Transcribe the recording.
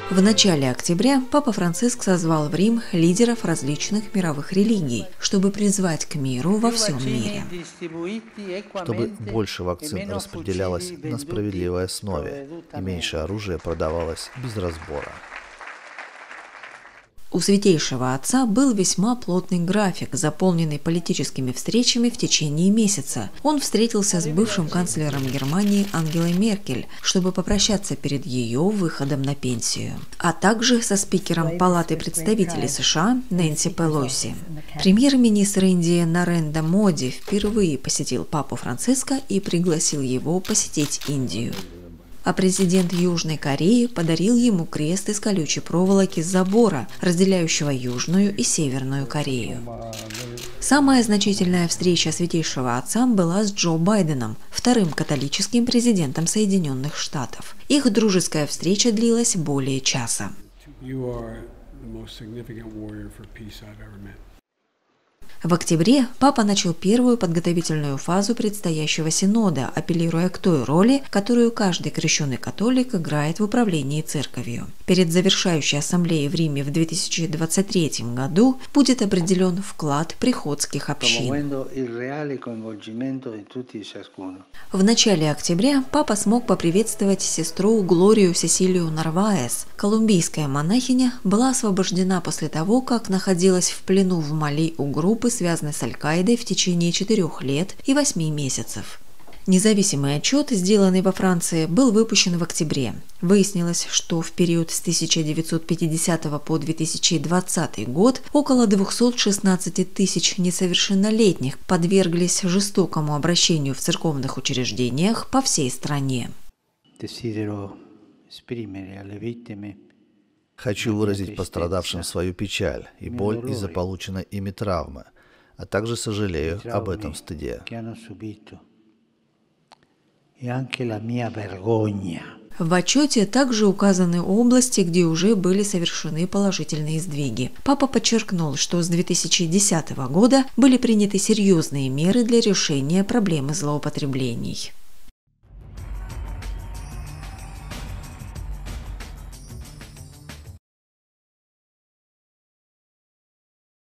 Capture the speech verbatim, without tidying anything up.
В начале октября Папа Франциск созвал в Рим лидеров различных мировых религий, чтобы призвать к миру во всем мире. Чтобы больше вакцин распределялось на справедливой основе и меньше оружия продавалось без разбора. У Святейшего Отца был весьма плотный график, заполненный политическими встречами в течение месяца. Он встретился с бывшим канцлером Германии Ангелой Меркель, чтобы попрощаться перед ее выходом на пенсию, а также со спикером Палаты представителей США Нэнси Пелоси. Премьер-министр Индии Нарендра Моди впервые посетил Папу Франциска и пригласил его посетить Индию. А президент Южной Кореи подарил ему крест из колючей проволоки с забора, разделяющего Южную и Северную Корею. Самая значительная встреча Святейшего Отца была с Джо Байденом, вторым католическим президентом Соединенных Штатов. Их дружеская встреча длилась более часа. В октябре Папа начал первую подготовительную фазу предстоящего синода, апеллируя к той роли, которую каждый крещенный католик играет в управлении церковью. Перед завершающей ассамблеей в Риме в две тысячи двадцать третьем году будет определен вклад приходских общин. В начале октября Папа смог поприветствовать сестру Глорию Сесилию Нарваес. Колумбийская монахиня была освобождена после того, как находилась в плену в Мали у группы, связанной с Аль-Каидой, в течение четырех лет и восьми месяцев. Независимый отчет, сделанный во Франции, был выпущен в октябре. Выяснилось, что в период с тысяча девятьсот пятидесятого по две тысячи двадцатый год около двухсот шестнадцати тысяч несовершеннолетних подверглись жестокому обращению в церковных учреждениях по всей стране. Хочу выразить пострадавшим свою печаль и боль из-за полученной ими травмы, а также сожалею об этом стыде. В отчете также указаны области, где уже были совершены положительные сдвиги. Папа подчеркнул, что с две тысячи десятого года были приняты серьезные меры для решения проблемы злоупотреблений.